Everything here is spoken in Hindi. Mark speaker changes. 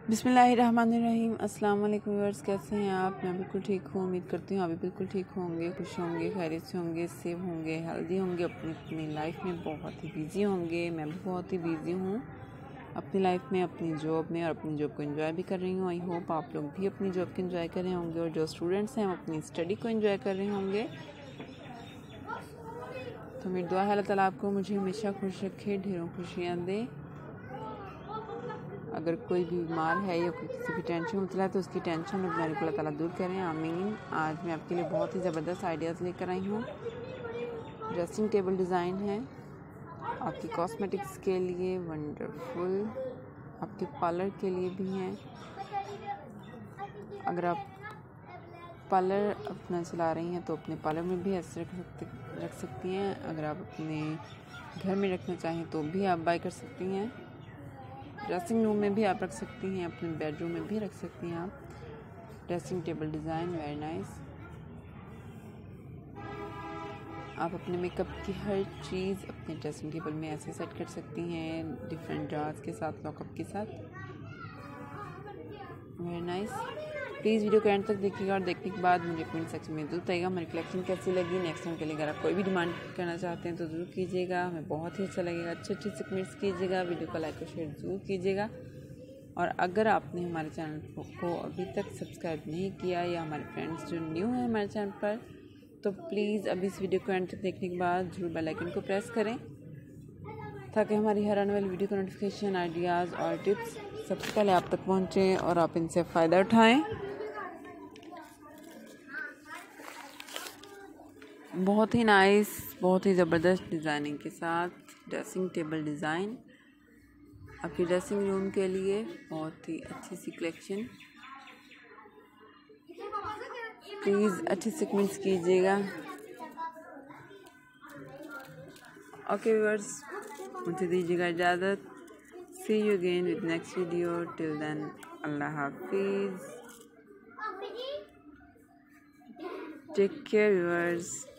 Speaker 1: बिस्मिल्लाहिर्रहमानिर्रहीम। अस्सलाम वालेकुम व्यूअर्स, कैसे हैं आप? मैं बिल्कुल ठीक हूँ। उम्मीद करती हूँ आप भी बिल्कुल ठीक होंगे, खुश होंगे, खैरियत से होंगे, सेफ होंगे, हेल्दी होंगे, अपनी लाइफ में बहुत ही बिजी होंगे। मैं भी बहुत ही बिजी हूँ अपनी लाइफ में, अपनी जॉब में, और अपनी जॉब को एंजॉय भी कर रही हूँ। आई होप आप लोग भी अपनी जॉब को एंजॉय कर रहे होंगे, और जो स्टूडेंट्स हैं वो अपनी स्टडी को एंजॉय कर रहे होंगे। तो मेरी दुआ है अल्लाह ताला आपको मुझे हमेशा खुश रखे, ढेरों खुशियाँ दे। अगर कोई भी बीमार है या किसी भी टेंशन में मुबतला है तो उसकी टेंशन मेरे को अल्लाह ताला दूर करें, आमीन। आज मैं आपके लिए बहुत ही ज़बरदस्त आइडियाज़ लेकर आई हूँ। ड्रेसिंग टेबल डिज़ाइन है आपकी कॉस्मेटिक्स के लिए, वंडरफुल, आपके पार्लर के लिए भी हैं। अगर आप पार्लर अपना चला रही हैं तो अपने पार्लर में भी ऐसे रख सकती हैं। अगर आप अपने घर में रखना चाहें तो भी आप बाय कर सकती हैं। ड्रेसिंग रूम में भी आप रख सकती हैं, अपने बेडरूम में भी रख सकती हैं आप। Dressing table design very nice. आप अपने मेकअप की हर चीज़ अपने ड्रेसिंग टेबल में ऐसे सेट कर सकती हैं, डिफरेंट जार्स के साथ, लॉकअप के साथ। Very nice. प्लीज़ वीडियो को एंड तक देखिएगा, और देखने के बाद मुझे कमेंट सेक्शन में जरूर बताइएगा मेरी कलेक्शन कैसी लगी। नेक्स्ट टाइम के लिए अगर आप कोई भी डिमांड करना चाहते हैं तो ज़रूर कीजिएगा, हमें बहुत ही अच्छा लगेगा। अच्छे से कमेंट्स कीजिएगा, वीडियो को लाइक और शेयर ज़रूर कीजिएगा। और अगर आपने हमारे चैनल को अभी तक सब्सक्राइब नहीं किया, या हमारे फ्रेंड्स जो न्यू हैं हमारे चैनल पर, तो प्लीज़ अभी इस वीडियो को एंड तक देखने के बाद ज़रूर बेल आइकन को प्रेस करें, ताकि हमारी हर आने वाली वीडियो का नोटिफिकेशन, आइडियाज़ और टिप्स सबसे पहले आप तक पहुँचें और आप इनसे फ़ायदा उठाएं। बहुत ही नाइस, बहुत ही ज़बरदस्त डिज़ाइनिंग के साथ ड्रेसिंग टेबल डिज़ाइन आपकी ड्रेसिंग रूम के लिए, बहुत ही अच्छी सी कलेक्शन। प्लीज़ अच्छे से कमेंट्स कीजिएगा। ओके व्यूअर्स, मुझे दीजिएगा इजाज़त। See you again with next video. Till then, अल्लाह हाफिज़। Take care viewers.